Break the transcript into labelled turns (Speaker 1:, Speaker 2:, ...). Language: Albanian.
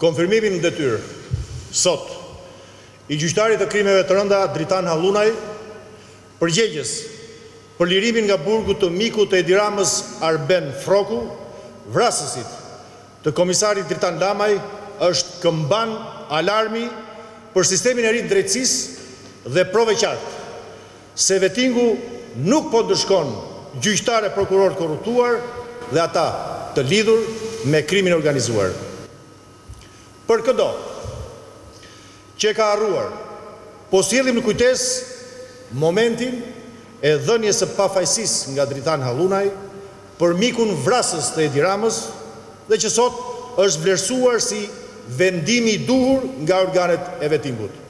Speaker 1: konfirmimin në detyrë sot i gjyqtarit të krimeve të rënda Dritan Hallunaj, përgjegjës për lirimin nga burgu të mikut të Edi Ramës Arben Froku, vrasësit të komisarit Dritan Lamaj, është këmban alarmi për sistemin e ri të drejtësisë dhe prove qartë se vettingu nuk po ndëshkon gjyqtarë e prokurorë korruptuar dhe ata të lidhur me krimin organizuar. Për këdo që ka harruar, po sjellim në kujtesë momentin e dhënies së pafajësisë nga Dritan Hallunaj për mikun vrasës të Edi Ramës dhe që sot është vlerësuar si vendimi i duhur nga organet e vettingut.